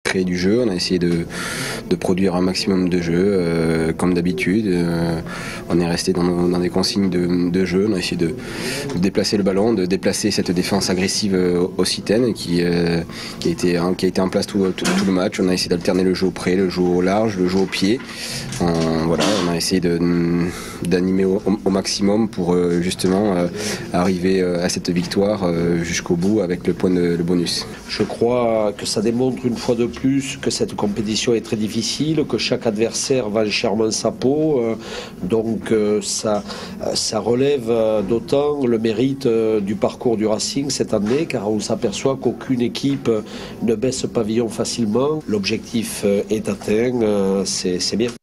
créer du jeu, on a essayé de produire un maximum de jeux, comme d'habitude. On est resté dans des consignes de jeu, on a essayé de déplacer le ballon, de déplacer cette défense agressive occitane qui a été en place tout le match. On a essayé d'alterner le jeu au près, le jeu au large, le jeu au pied. On a essayé d'animer au maximum pour justement arriver à cette victoire jusqu'au bout avec le bonus. Je crois que ça démontre une fois de plus que cette compétition est très difficile, que chaque adversaire vend chèrement sa peau, donc ça relève d'autant le mérite du parcours du Racing cette année, car on s'aperçoit qu'aucune équipe ne baisse pavillon facilement. L'objectif est atteint, c'est bien.